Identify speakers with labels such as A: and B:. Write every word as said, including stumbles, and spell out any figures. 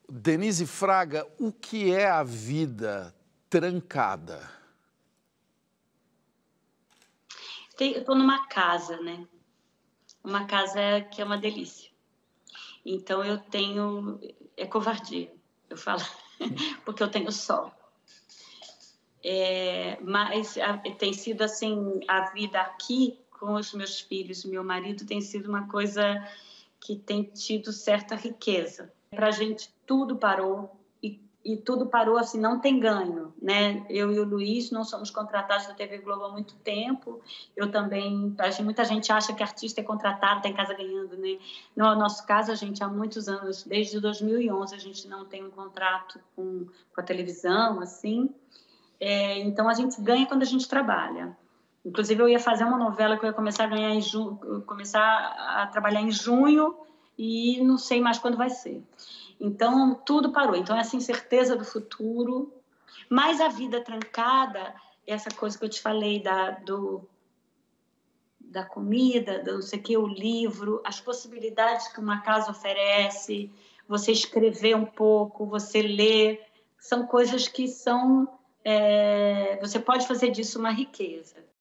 A: Denise Fraga, o que é a vida trancada?
B: Tem, eu estou numa casa, né? Uma casa que é uma delícia. Então eu tenho... É covardia, eu falo, porque eu tenho sol. É, mas a, tem sido assim, a vida aqui com os meus filhos e meu marido tem sido uma coisa que tem tido certa riqueza. Para a gente tudo parou e, e tudo parou assim, não tem ganho, né? Eu e o Luiz não somos contratados da T V Globo há muito tempo. Eu também, muita gente acha que artista é contratado, tem casa ganhando, né? No nosso caso, a gente há muitos anos, desde dois mil e onze, a gente não tem um contrato com, com a televisão, assim. É, então a gente ganha quando a gente trabalha. Inclusive eu ia fazer uma novela que eu ia começar a ganhar em junho, começar a trabalhar em junho e não sei mais quando vai ser. Então tudo parou. Então essa incerteza do futuro, mais a vida trancada, essa coisa que eu te falei da do da comida, do não sei o que, o livro, as possibilidades que uma casa oferece, você escrever um pouco, você ler, são coisas que são... É, você pode fazer disso uma riqueza.